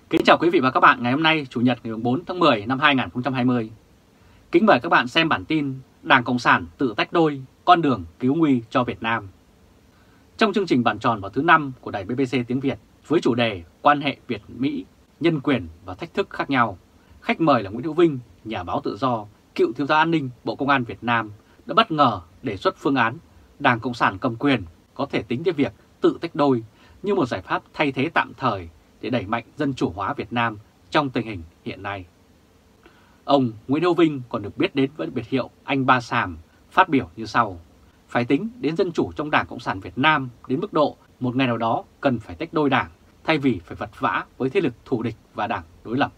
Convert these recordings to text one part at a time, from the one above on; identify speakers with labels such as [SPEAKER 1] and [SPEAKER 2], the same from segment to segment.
[SPEAKER 1] Kính chào quý vị và các bạn ngày hôm nay Chủ nhật ngày 4 tháng 10 năm 2020. Kính mời các bạn xem bản tin Đảng Cộng sản tự tách đôi, con đường cứu nguy cho Việt Nam. Trong chương trình bàn tròn vào thứ 5 của đài BBC tiếng Việt với chủ đề Quan hệ Việt-Mỹ, nhân quyền và thách thức khác nhau, khách mời là Nguyễn Hữu Vinh, nhà báo tự do, cựu thiếu tá an ninh Bộ Công an Việt Nam đã bất ngờ đề xuất phương án Đảng Cộng sản cầm quyền có thể tính tới việc tự tách đôi như một giải pháp thay thế tạm thời để đẩy mạnh dân chủ hóa Việt Nam trong tình hình hiện nay. Ông Nguyễn Hữu Vinh còn được biết đến với biệt hiệu Anh Ba Sàm, phát biểu như sau: phải tính đến dân chủ trong Đảng Cộng sản Việt Nam đến mức độ một ngày nào đó cần phải tách đôi đảng thay vì phải vật vã với thế lực thù địch và đảng đối lập.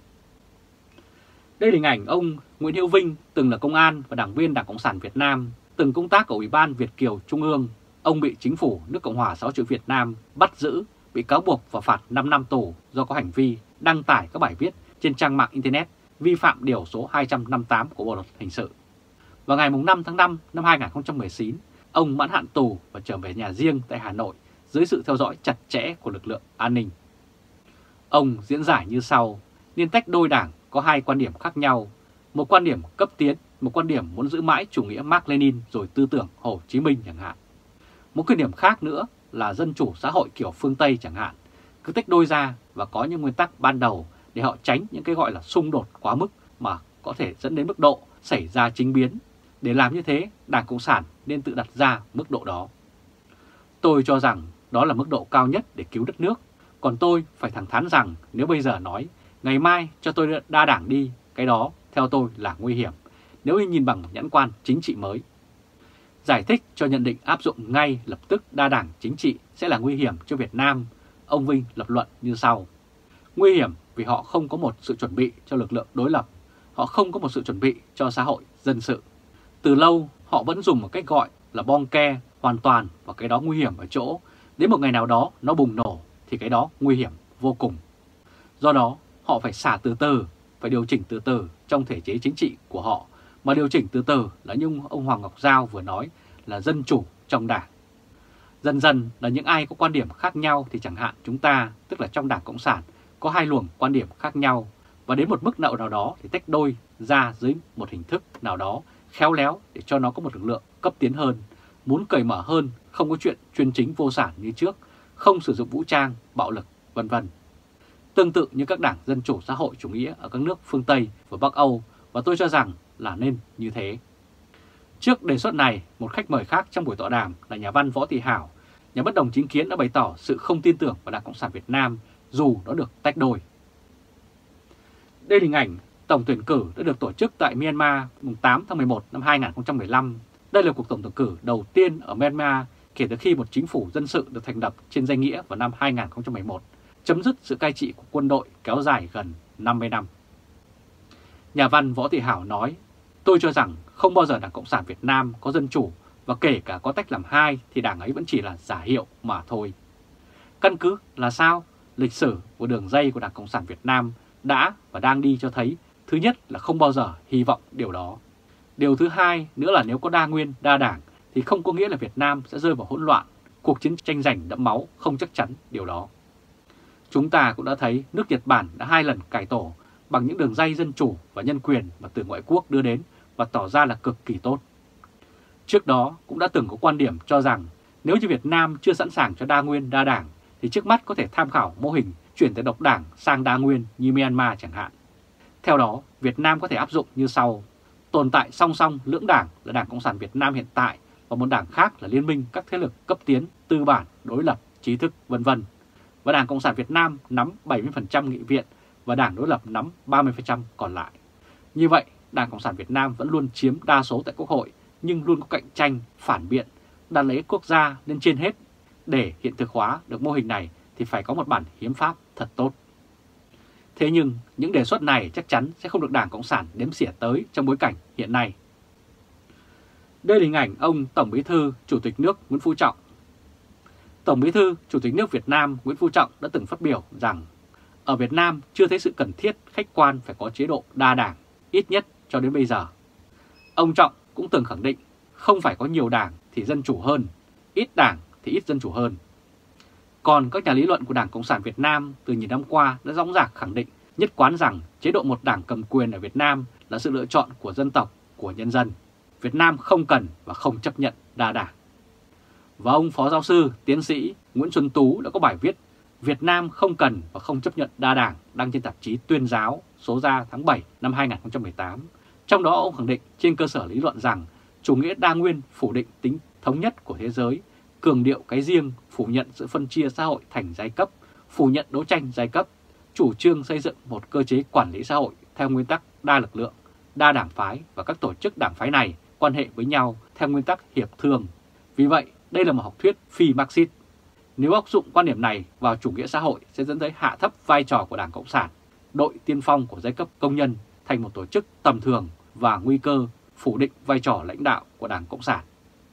[SPEAKER 1] Đây là hình ảnh ông Nguyễn Hữu Vinh, từng là công an và đảng viên Đảng Cộng sản Việt Nam, từng công tác ở Ủy ban Việt Kiều Trung ương. Ông bị chính phủ nước Cộng hòa xã hội chủ nghĩa Việt Nam bắt giữ, bị cáo buộc và phạt 5 năm tù do có hành vi đăng tải các bài viết trên trang mạng Internet vi phạm điều số 258 của Bộ Luật Hình sự. Vào ngày 5 tháng 5 năm 2019, ông mãn hạn tù và trở về nhà riêng tại Hà Nội dưới sự theo dõi chặt chẽ của lực lượng an ninh. Ông diễn giải như sau: nên tách đôi đảng có hai quan điểm khác nhau, một quan điểm cấp tiến, một quan điểm muốn giữ mãi chủ nghĩa Mác Lênin rồi tư tưởng Hồ Chí Minh chẳng hạn. Một quan điểm khác nữa là dân chủ xã hội kiểu phương Tây chẳng hạn, cứ tách đôi ra và có những nguyên tắc ban đầu để họ tránh những cái gọi là xung đột quá mức mà có thể dẫn đến mức độ xảy ra chính biến. Để làm như thế, Đảng Cộng sản nên tự đặt ra mức độ đó. Tôi cho rằng đó là mức độ cao nhất để cứu đất nước. Còn tôi phải thẳng thắn rằng nếu bây giờ nói ngày mai cho tôi đa đảng đi, cái đó theo tôi là nguy hiểm nếu nhìn bằng nhãn quan chính trị mới. Giải thích cho nhận định áp dụng ngay lập tức đa đảng chính trị sẽ là nguy hiểm cho Việt Nam, ông Vinh lập luận như sau: nguy hiểm vì họ không có một sự chuẩn bị cho lực lượng đối lập, họ không có một sự chuẩn bị cho xã hội dân sự. Từ lâu họ vẫn dùng một cách gọi là bong ke hoàn toàn, và cái đó nguy hiểm ở chỗ đến một ngày nào đó nó bùng nổ thì cái đó nguy hiểm vô cùng. Do đó họ phải xả từ từ, phải điều chỉnh từ từ trong thể chế chính trị của họ, mà điều chỉnh từ từ là như ông Hoàng Ngọc Giao vừa nói là dân chủ trong đảng. Dần dần là những ai có quan điểm khác nhau thì chẳng hạn chúng ta, tức là trong Đảng Cộng sản, có hai luồng quan điểm khác nhau, và đến một mức độ nào đó thì tách đôi ra dưới một hình thức nào đó khéo léo để cho nó có một lực lượng cấp tiến hơn, muốn cởi mở hơn, không có chuyện chuyên chính vô sản như trước, không sử dụng vũ trang, bạo lực, vân vân. Tương tự như các đảng dân chủ xã hội chủ nghĩa ở các nước phương Tây và Bắc Âu, và tôi cho rằng là nên như thế. Trước đề xuất này, một khách mời khác trong buổi tọa đàm là nhà văn Võ Thị Hảo, nhà bất đồng chính kiến, đã bày tỏ sự không tin tưởng vào Đảng Cộng sản Việt Nam dù nó được tách đôi. Đây là hình ảnh tổng tuyển cử đã được tổ chức tại Myanmar mùng 8 tháng 11 năm 2015. Đây là cuộc tổng tuyển cử đầu tiên ở Myanmar kể từ khi một chính phủ dân sự được thành lập trên danh nghĩa vào năm 2011, chấm dứt sự cai trị của quân đội kéo dài gần 50 năm. Nhà văn Võ Thị Hảo nói: tôi cho rằng không bao giờ Đảng Cộng sản Việt Nam có dân chủ, và kể cả có tách làm hai thì đảng ấy vẫn chỉ là giả hiệu mà thôi. Căn cứ là sao? Lịch sử của đường dây của Đảng Cộng sản Việt Nam đã và đang đi cho thấy, thứ nhất là không bao giờ hy vọng điều đó. Điều thứ hai nữa là nếu có đa nguyên, đa đảng thì không có nghĩa là Việt Nam sẽ rơi vào hỗn loạn, cuộc chiến tranh giành đẫm máu, không chắc chắn điều đó. Chúng ta cũng đã thấy nước Nhật Bản đã 2 lần cải tổ bằng những đường dây dân chủ và nhân quyền mà từ ngoại quốc đưa đến và tỏ ra là cực kỳ tốt. Trước đó cũng đã từng có quan điểm cho rằng nếu như Việt Nam chưa sẵn sàng cho đa nguyên đa đảng thì trước mắt có thể tham khảo mô hình chuyển từ độc đảng sang đa nguyên như Myanmar chẳng hạn. Theo đó, Việt Nam có thể áp dụng như sau: tồn tại song song lưỡng đảng là Đảng Cộng sản Việt Nam hiện tại và một đảng khác là liên minh các thế lực cấp tiến, tư bản, đối lập, trí thức, vân vân. Và Đảng Cộng sản Việt Nam nắm 70% nghị viện và đảng đối lập nắm 30% còn lại. Như vậy, Đảng Cộng sản Việt Nam vẫn luôn chiếm đa số tại Quốc hội, nhưng luôn có cạnh tranh, phản biện, đặt lấy quốc gia lên trên hết. Để hiện thực hóa được mô hình này thì phải có một bản hiến pháp thật tốt. Thế nhưng những đề xuất này chắc chắn sẽ không được Đảng Cộng sản đếm xỉa tới trong bối cảnh hiện nay. Đây là hình ảnh ông Tổng Bí thư Chủ tịch nước Nguyễn Phú Trọng. Tổng Bí thư Chủ tịch nước Việt Nam Nguyễn Phú Trọng đã từng phát biểu rằng ở Việt Nam chưa thấy sự cần thiết khách quan phải có chế độ đa đảng, ít nhất cho đến bây giờ. Ông Trọng cũng từng khẳng định không phải có nhiều đảng thì dân chủ hơn, ít đảng thì ít dân chủ hơn. Còn các nhà lý luận của Đảng Cộng sản Việt Nam từ nhiều năm qua đã dõng dạc khẳng định nhất quán rằng chế độ một đảng cầm quyền ở Việt Nam là sự lựa chọn của dân tộc, của nhân dân. Việt Nam không cần và không chấp nhận đa đảng. Và ông Phó Giáo sư, Tiến sĩ Nguyễn Xuân Tú đã có bài viết Việt Nam không cần và không chấp nhận đa đảng đăng trên tạp chí Tuyên giáo số ra tháng 7 năm 2018. Trong đó ông khẳng định trên cơ sở lý luận rằng chủ nghĩa đa nguyên phủ định tính thống nhất của thế giới, cường điệu cái riêng, phủ nhận sự phân chia xã hội thành giai cấp, phủ nhận đấu tranh giai cấp, chủ trương xây dựng một cơ chế quản lý xã hội theo nguyên tắc đa lực lượng, đa đảng phái và các tổ chức đảng phái này quan hệ với nhau theo nguyên tắc hiệp thương. Vì vậy, đây là một học thuyết phi Marxist. Nếu áp dụng quan điểm này vào chủ nghĩa xã hội sẽ dẫn tới hạ thấp vai trò của Đảng Cộng sản, đội tiên phong của giai cấp công nhân thành một tổ chức tầm thường và nguy cơ phủ định vai trò lãnh đạo của Đảng Cộng sản.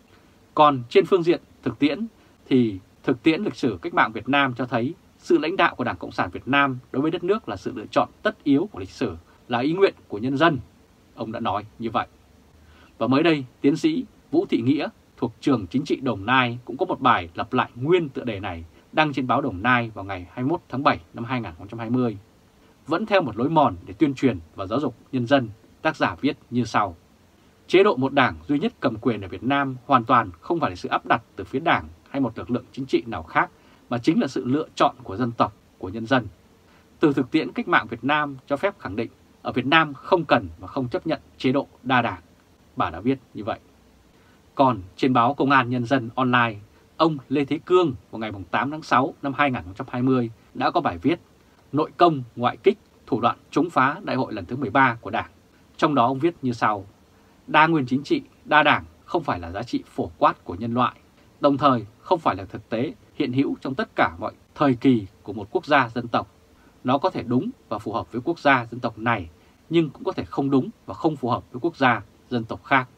[SPEAKER 1] Còn trên phương diện thực tiễn thì thực tiễn lịch sử cách mạng Việt Nam cho thấy sự lãnh đạo của Đảng Cộng sản Việt Nam đối với đất nước là sự lựa chọn tất yếu của lịch sử, là ý nguyện của nhân dân. Ông đã nói như vậy. Và mới đây, tiến sĩ Vũ Thị Nghĩa thuộc trường Chính trị Đồng Nai cũng có một bài lặp lại nguyên tựa đề này đăng trên báo Đồng Nai vào ngày 21 tháng 7 năm 2020. Vẫn theo một lối mòn để tuyên truyền và giáo dục nhân dân, tác giả viết như sau. Chế độ một đảng duy nhất cầm quyền ở Việt Nam hoàn toàn không phải là sự áp đặt từ phía đảng hay một lực lượng chính trị nào khác, mà chính là sự lựa chọn của dân tộc, của nhân dân. Từ thực tiễn cách mạng Việt Nam cho phép khẳng định ở Việt Nam không cần và không chấp nhận chế độ đa đảng. Bà đã viết như vậy. Còn trên báo Công an Nhân dân online, ông Lê Thế Cương vào ngày 8 tháng 6 năm 2020 đã có bài viết Nội công, ngoại kích, thủ đoạn chống phá đại hội lần thứ 13 của Đảng. Trong đó ông viết như sau. Đa nguyên chính trị, đa đảng không phải là giá trị phổ quát của nhân loại, đồng thời không phải là thực tế hiện hữu trong tất cả mọi thời kỳ của một quốc gia dân tộc. Nó có thể đúng và phù hợp với quốc gia dân tộc này, nhưng cũng có thể không đúng và không phù hợp với quốc gia dân tộc khác.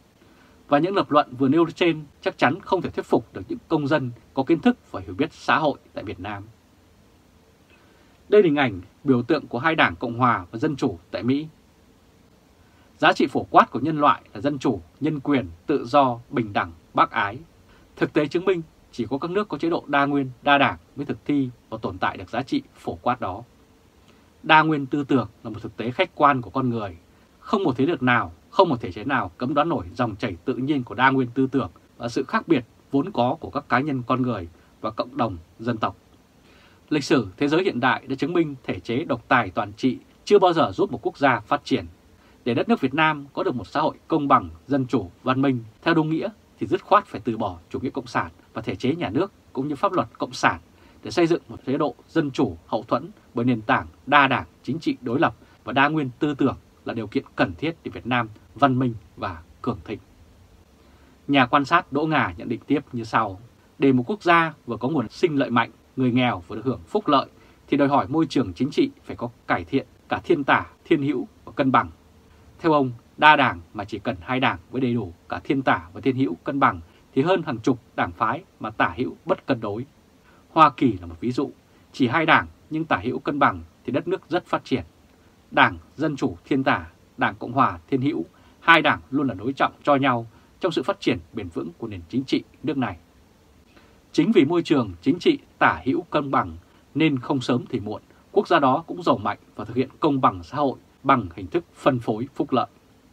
[SPEAKER 1] Và những lập luận vừa nêu trên chắc chắn không thể thuyết phục được những công dân có kiến thức và hiểu biết xã hội tại Việt Nam. Đây là hình ảnh biểu tượng của hai đảng Cộng hòa và Dân chủ tại Mỹ. Giá trị phổ quát của nhân loại là dân chủ, nhân quyền, tự do, bình đẳng, bác ái. Thực tế chứng minh chỉ có các nước có chế độ đa nguyên, đa đảng mới thực thi và tồn tại được giá trị phổ quát đó. Đa nguyên tư tưởng là một thực tế khách quan của con người. Không một thế lực nào, không một thể chế nào cấm đoán nổi dòng chảy tự nhiên của đa nguyên tư tưởng và sự khác biệt vốn có của các cá nhân con người và cộng đồng dân tộc. Lịch sử thế giới hiện đại đã chứng minh thể chế độc tài toàn trị chưa bao giờ giúp một quốc gia phát triển. Để đất nước Việt Nam có được một xã hội công bằng, dân chủ, văn minh theo đúng nghĩa thì dứt khoát phải từ bỏ chủ nghĩa cộng sản và thể chế nhà nước cũng như pháp luật cộng sản để xây dựng một chế độ dân chủ hậu thuẫn bởi nền tảng đa đảng, chính trị đối lập và đa nguyên tư tưởng là điều kiện cần thiết để Việt Nam văn minh và cường thịnh. Nhà quan sát Đỗ Ngà nhận định tiếp như sau. Để một quốc gia vừa có nguồn sinh lợi mạnh, người nghèo vừa được hưởng phúc lợi thì đòi hỏi môi trường chính trị phải có cải thiện cả thiên tả, thiên hữu và cân bằng. Theo ông, đa đảng mà chỉ cần hai đảng với đầy đủ cả thiên tả và thiên hữu cân bằng thì hơn hàng chục đảng phái mà tả hữu bất cân đối. Hoa Kỳ là một ví dụ, chỉ hai đảng nhưng tả hữu cân bằng thì đất nước rất phát triển. Đảng Dân chủ thiên tả, Đảng Cộng hòa thiên hữu, hai đảng luôn là đối trọng cho nhau trong sự phát triển bền vững của nền chính trị nước này. Chính vì môi trường chính trị tả hữu cân bằng nên không sớm thì muộn, quốc gia đó cũng giàu mạnh và thực hiện công bằng xã hội bằng hình thức phân phối phúc lợi.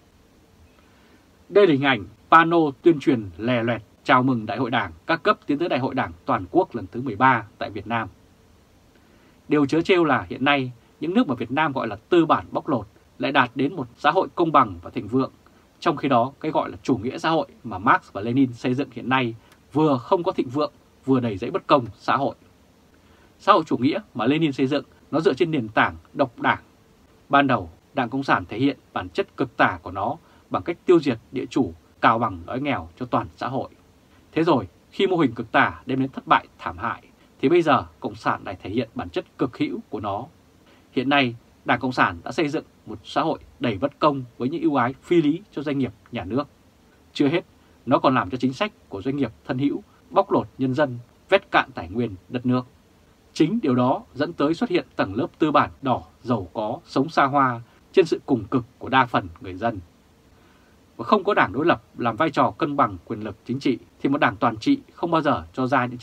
[SPEAKER 1] Đây là hình ảnh pano tuyên truyền lè loẹt chào mừng Đại hội Đảng các cấp tiến tới Đại hội Đảng toàn quốc lần thứ 13 tại Việt Nam. Điều trớ trêu là hiện nay những nước mà Việt Nam gọi là tư bản bóc lột lại đạt đến một xã hội công bằng và thịnh vượng. Trong khi đó, cái gọi là chủ nghĩa xã hội mà Marx và Lenin xây dựng hiện nay vừa không có thịnh vượng, vừa đầy rẫy bất công xã hội. Xã hội chủ nghĩa mà Lenin xây dựng nó dựa trên nền tảng độc đảng. Ban đầu, Đảng Cộng sản thể hiện bản chất cực tả của nó bằng cách tiêu diệt địa chủ, cào bằng đói nghèo cho toàn xã hội. Thế rồi, khi mô hình cực tả đem đến thất bại thảm hại, thì bây giờ Cộng sản lại thể hiện bản chất cực hữu của nó. Hiện nay, Đảng Cộng sản đã xây dựng một xã hội đầy bất công với những ưu ái phi lý cho doanh nghiệp nhà nước. Chưa hết, nó còn làm cho chính sách của doanh nghiệp thân hữu bóc lột nhân dân, vét cạn tài nguyên đất nước. Chính điều đó dẫn tới xuất hiện tầng lớp tư bản đỏ, giàu có, sống xa hoa trên sự cùng cực của đa phần người dân. Và không có đảng đối lập làm vai trò cân bằng quyền lực chính trị thì một đảng toàn trị không bao giờ cho ra những chính sách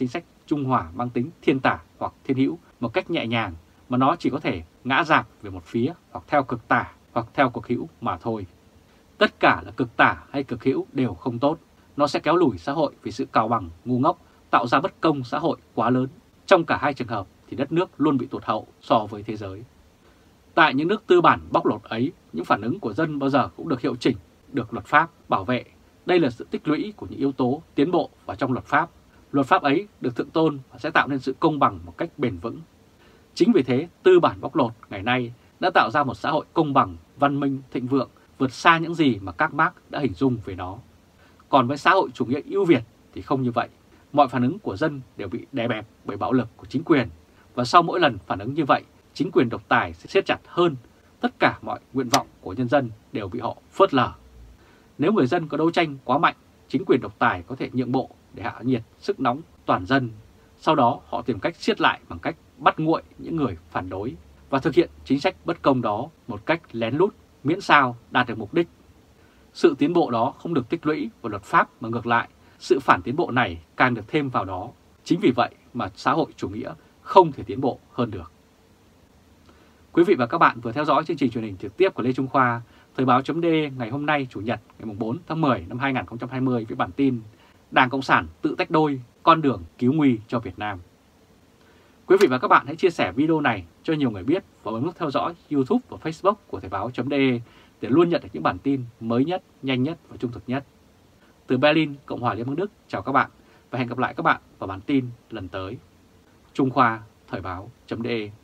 [SPEAKER 1] trung hòa mang tính thiên tả hoặc thiên hữu một cách nhẹ nhàng, mà nó chỉ có thể ngã rạp về một phía hoặc theo cực tả hoặc theo cực hữu mà thôi. Tất cả là cực tả hay cực hữu đều không tốt. Nó sẽ kéo lùi xã hội vì sự cào bằng, ngu ngốc, tạo ra bất công xã hội quá lớn. Trong cả hai trường hợp thì đất nước luôn bị tụt hậu so với thế giới. Tại những nước tư bản bóc lột ấy, những phản ứng của dân bao giờ cũng được hiệu chỉnh, được luật pháp bảo vệ. Đây là sự tích lũy của những yếu tố tiến bộ vào trong luật pháp. Luật pháp ấy được thượng tôn và sẽ tạo nên sự công bằng một cách bền vững. Chính vì thế, tư bản bóc lột ngày nay đã tạo ra một xã hội công bằng, văn minh, thịnh vượng, vượt xa những gì mà các Marx đã hình dung về nó. Còn với xã hội chủ nghĩa ưu việt thì không như vậy. Mọi phản ứng của dân đều bị đè bẹp bởi bạo lực của chính quyền. Và sau mỗi lần phản ứng như vậy, chính quyền độc tài sẽ siết chặt hơn. Tất cả mọi nguyện vọng của nhân dân đều bị họ phớt lờ. Nếu người dân có đấu tranh quá mạnh, chính quyền độc tài có thể nhượng bộ để hạ nhiệt sức nóng toàn dân. Sau đó họ tìm cách siết lại bằng cách bắt nguội những người phản đối và thực hiện chính sách bất công đó một cách lén lút, miễn sao đạt được mục đích. Sự tiến bộ đó không được tích lũy vào luật pháp mà ngược lại, sự phản tiến bộ này càng được thêm vào đó. Chính vì vậy mà xã hội chủ nghĩa không thể tiến bộ hơn được. Quý vị và các bạn vừa theo dõi chương trình truyền hình trực tiếp của Lê Trung Khoa, Thời báo.de ngày hôm nay Chủ nhật ngày 4 tháng 10 năm 2020 với bản tin Đảng Cộng sản tự tách đôi, con đường cứu nguy cho Việt Nam. Quý vị và các bạn hãy chia sẻ video này cho nhiều người biết và bấm nút theo dõi YouTube và Facebook của Thời báo.de để luôn nhận được những bản tin mới nhất, nhanh nhất và trung thực nhất. Từ Berlin, Cộng hòa Liên bang Đức, chào các bạn và hẹn gặp lại các bạn vào bản tin lần tới. Trung Khoa, Thời báo.de